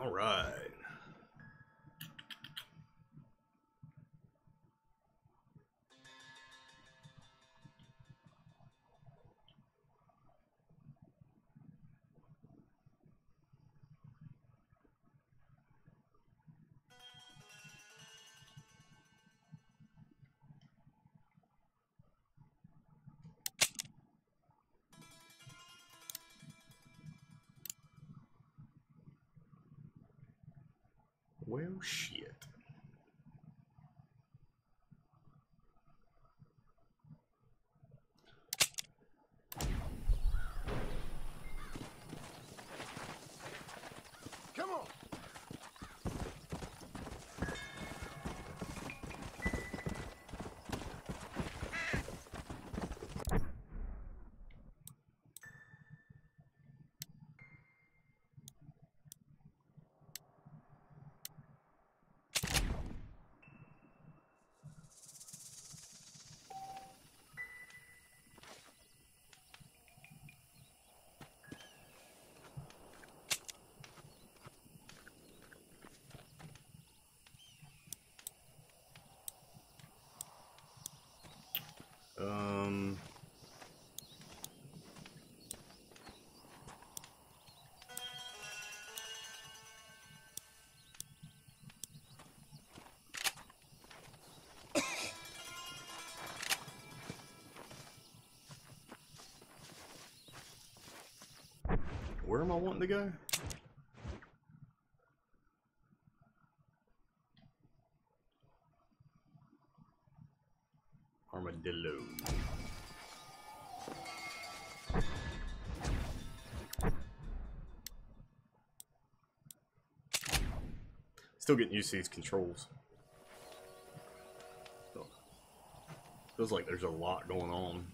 All right. Well, shit. Come on. Um. Where am I wanting to go? Armadillo. Still getting used to these controls. Feels like there's a lot going on.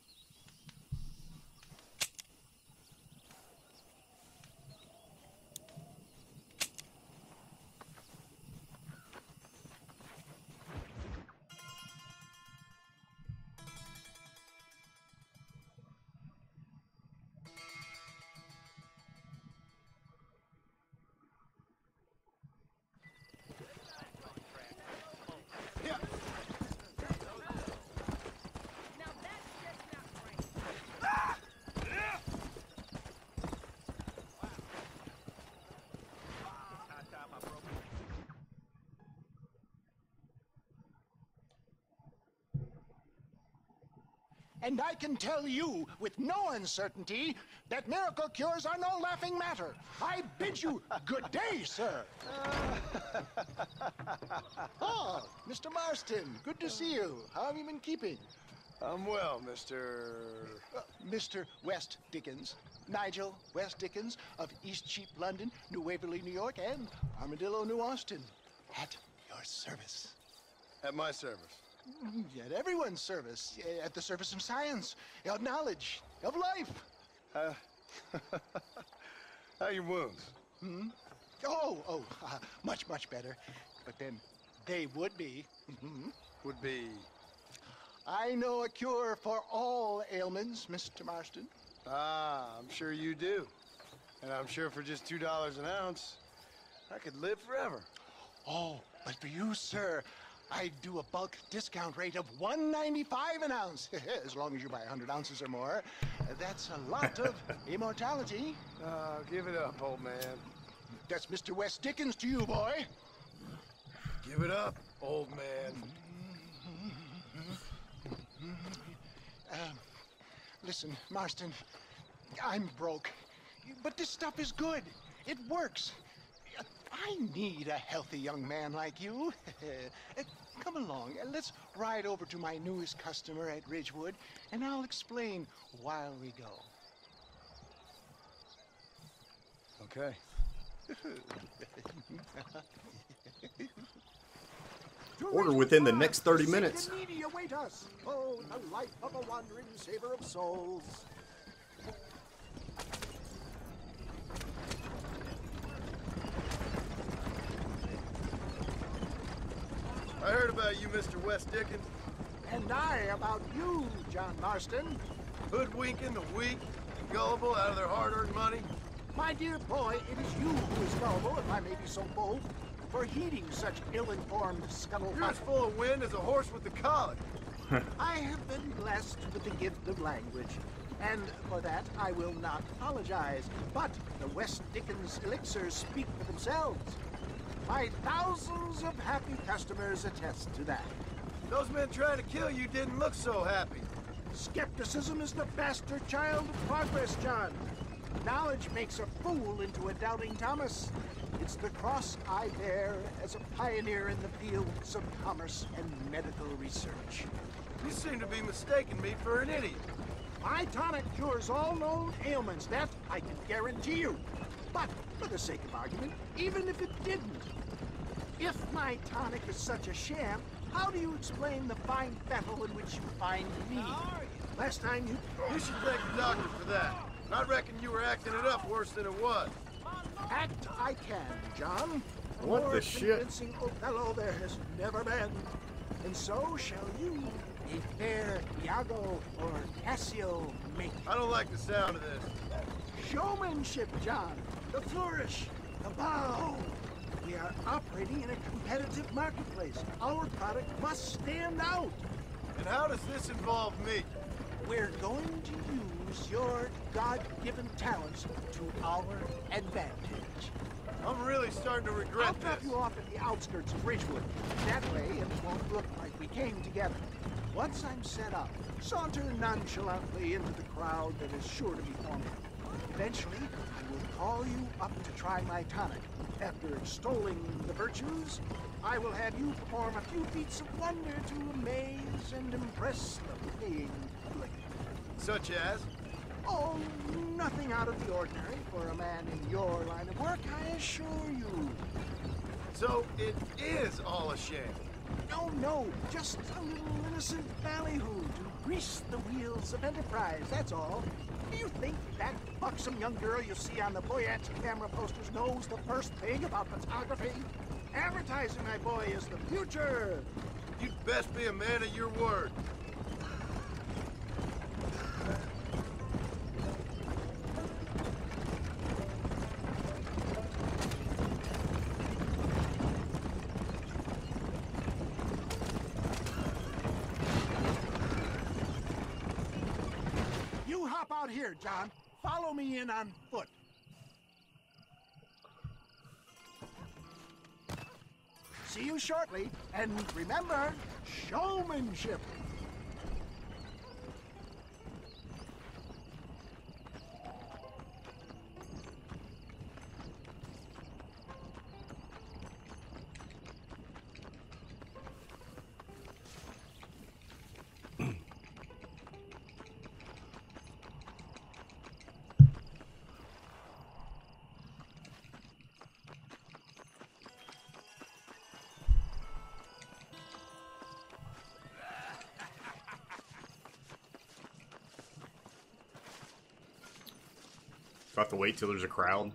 And I can tell you with no uncertainty that miracle cures are no laughing matter. I bid you good day, sir. Oh, Mr. Marston, good to see you. How have you been keeping? I'm well, Mr. Mr. West Dickens. Nigel West Dickens of Eastcheap, London, New Waverly, New York, and Armadillo, New Austin. At your service. At my service. At everyone's service. At the service of science, of knowledge, of life. How are your wounds? Much, much better. But then they would be. Would be. I know a cure for all ailments, Mr. Marston. Ah, I'm sure you do. And I'm sure for just $2 an ounce, I could live forever. Oh, but for you, sir, I do a bulk discount rate of $1.95 an ounce. As long as you buy 100 ounces or more. That's a lot of immortality. Give it up, old man. That's Mr. West Dickens to you, boy. Give it up, old man. Listen, Marston, I'm broke. But this stuff is good. It works. I need a healthy young man like you. Come along, let's ride over to my newest customer at Ridgewood, and I'll explain while we go. Okay. Order within the next 30 minutes. Needy await us. Oh, the life of a wandering saver of souls. I heard about you, Mr. West Dickens. And I about you, John Marston. Hoodwinking the weak and gullible out of their hard-earned money. My dear boy, it is you who is gullible, if I may be so bold, for heeding such ill-informed scuttlebutt. You're as full of wind as a horse with the colic. I have been blessed with the gift of language, and for that I will not apologize. But the West Dickens elixirs speak for themselves. My thousands of happy customers attest to that. Those men trying to kill you didn't look so happy. Skepticism is the bastard child of progress, John. Knowledge makes a fool into a doubting Thomas. It's the cross I bear as a pioneer in the fields of commerce and medical research. You seem to be mistaking me for an idiot. My tonic cures all known ailments, that I can guarantee you. But, for the sake of argument, even if it didn't, if my tonic is such a sham, how do you explain the fine fettle in which you find me? Last time you... You should thank the doctor for that. I reckon you were acting it up worse than it was. Act I can, John. What More the shit? convincing Othello there has never been. And so shall you, a fair Iago or Cassio make. I don't like the sound of this. Showmanship, John. The flourish, the bow. We are operating in a competitive marketplace. Our product must stand out. And how does this involve me? We're going to use your God-given talents to our advantage. I'm really starting to I'll regret drop this. you off at the outskirts of Ridgewood. That way, it won't look like we came together. Once I'm set up, saunter nonchalantly into the crowd that is sure to be forming. Eventually, I will call you up to try my tonic. After extolling the virtues, I will have you perform a few feats of wonder to amaze and impress the paying public. Such as? Oh, nothing out of the ordinary for a man in your line of work, I assure you. So it is all a sham. No, just a little innocent ballyhoo to grease the wheels of enterprise, that's all. Do you think that buxom young girl you see on the Voyage camera posters knows the first thing about photography? Advertising, my boy, is the future. You'd best be a man of your word. You hop out here, John. Follow me in on foot. See you shortly, and remember, showmanship. Do I have to wait till there's a crowd?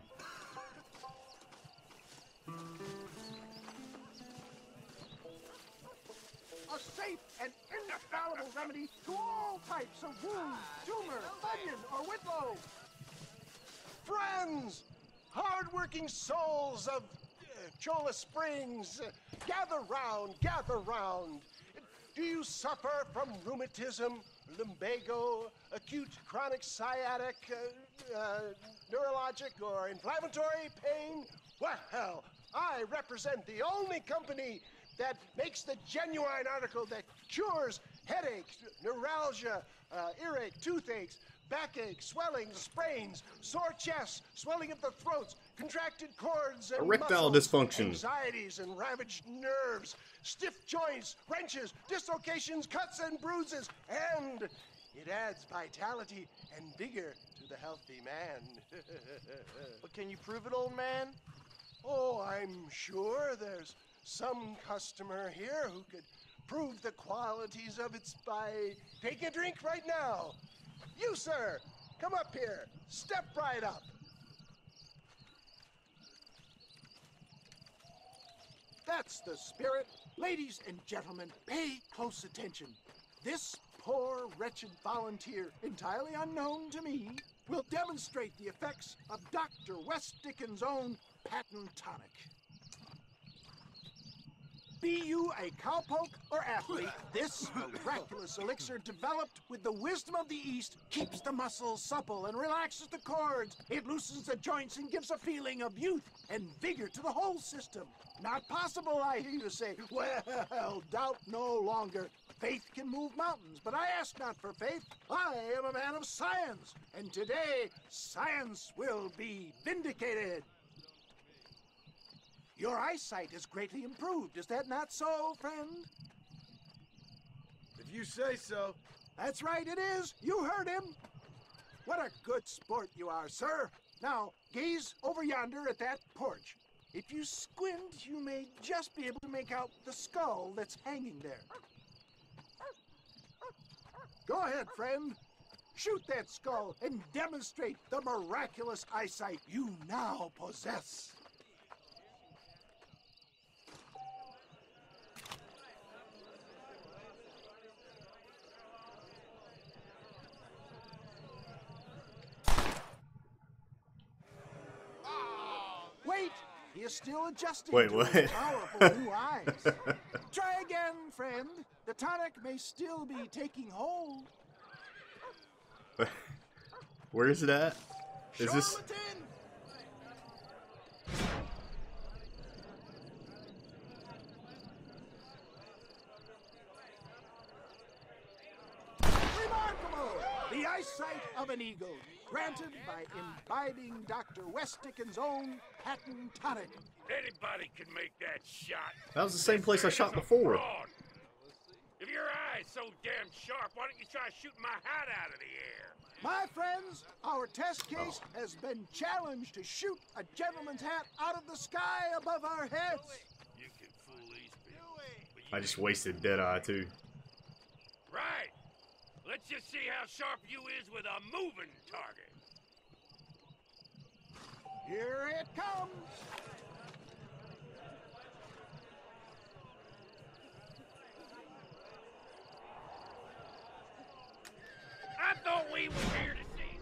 A safe and infallible remedy to all types of wound, tumor, bunion, or whitlow. Friends, hard-working souls of Cholla Springs, gather round, gather round. Do you suffer from rheumatism, lumbago, acute chronic sciatic, neurologic, or inflammatory pain? Well, I represent the only company that makes the genuine article that cures headaches, neuralgia, earache, toothaches, backache, swelling, sprains, sore chests, swelling of the throats, contracted cords and Erectile muscles, dysfunction. anxieties and ravaged nerves, stiff joints, wrenches, dislocations, cuts and bruises, and it adds vitality and vigor to the healthy man. But can you prove it, old man? Oh, I'm sure there's some customer here who could prove the qualities of it by taking a drink right now. You, sir, come up here. Step right up. That's the spirit. Ladies and gentlemen, pay close attention. This poor, wretched volunteer, entirely unknown to me, will demonstrate the effects of Dr. West Dickens' own patent tonic. Be you a cowpoke or athlete, this miraculous elixir developed with the wisdom of the East keeps the muscles supple and relaxes the cords. It loosens the joints and gives a feeling of youth and vigor to the whole system. Not possible, I hear you say. Well, doubt no longer. Faith can move mountains, but I ask not for faith. I am a man of science, and today science will be vindicated. Your eyesight is greatly improved. Is that not so, friend? If you say so. That's right, it is. You heard him. What a good sport you are, sir. Now, gaze over yonder at that porch. If you squint, you may just be able to make out the skull that's hanging there. Go ahead, friend. Shoot that skull and demonstrate the miraculous eyesight you now possess. Wait, he is still adjusting Wait, to what? his powerful new eyes. Try again, friend. The tonic may still be taking hold. Where is it at? Is this? Charlatan! Remarkable! The eyesight of an eagle, granted by imbibing Dr. West Dickens' own patent tonic. Anybody can make that shot. That was the same place I This shot is a before. fraud. If your eye's so damn sharp, why don't you try shooting my hat out of the air? My friends, our test case has been challenged to shoot a gentleman's hat out of the sky above our heads. You can fool these people. but I you just wasted Deadeye too. Right. Let's just see how sharp you is with a moving target. Here it comes. I thought we were here to see.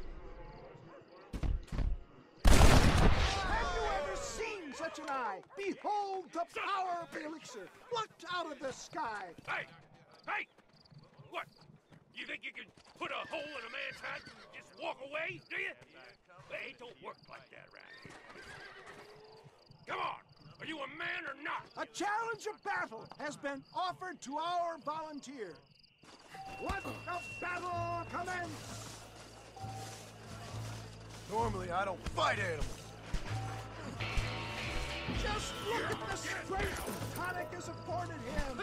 Have you ever seen such an eye? Behold the power of the elixir, plucked out of the sky. Hey! Hey! What? You think you can put a hole in a man's hat and just walk away, do you? Hey, it don't work like that around here. Come on! Are you a man or not? A challenge of battle has been offered to our volunteer. Let the battle commence! Normally, I don't fight animals. Just look at the strength tonic has afforded him.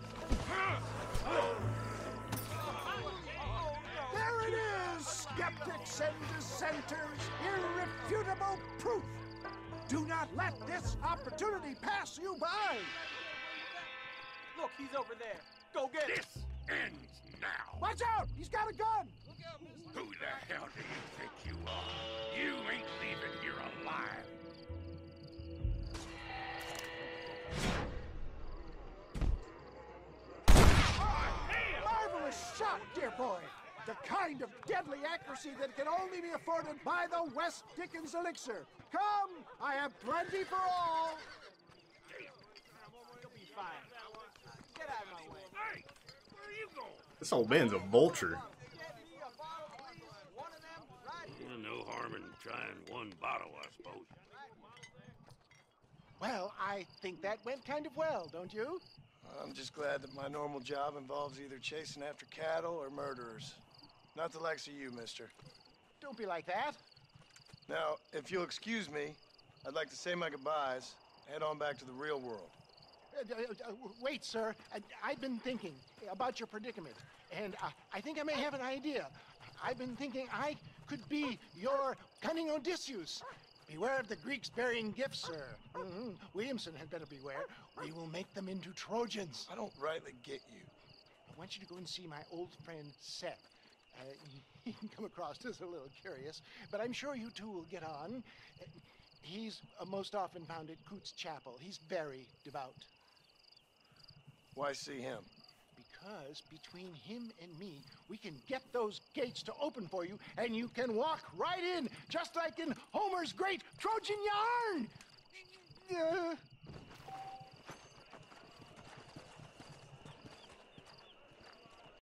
There it is, skeptics and dissenters, irrefutable proof. Do not let this opportunity pass you by. Look, he's over there. Go get him. This ends now. Watch out, he's got a gun. Who the hell do you think you are? You ain't leaving here alive. Marvelous shot, dear boy. The kind of deadly accuracy that can only be afforded by the West Dickens elixir. Come, I have plenty for all. You'll be fine. Get out of my way. Hey, where are you going? This old man's a vulture. Get me a bottle, please. One of them, right here. No harm in trying one bottle, I suppose. Well, I think that went kind of well, don't you? I'm just glad that my normal job involves either chasing after cattle or murderers. Not the likes of you, mister. Don't be like that. Now, if you'll excuse me, I'd like to say my goodbyes, head on back to the real world. Wait, sir. I've been thinking about your predicament, and I think I may have an idea. I've been thinking I could be your cunning Odysseus. Beware of the Greeks bearing gifts, sir. Williamson had better beware. We will make them into Trojans. I don't rightly get you. I want you to go and see my old friend Seth. He can come across as a little curious, but I'm sure you two will get on. He's most often found at Coots Chapel. He's very devout. Why see him? Because between him and me, we can get those gates to open for you, and you can walk right in, just like in Homer's great Trojan yarn!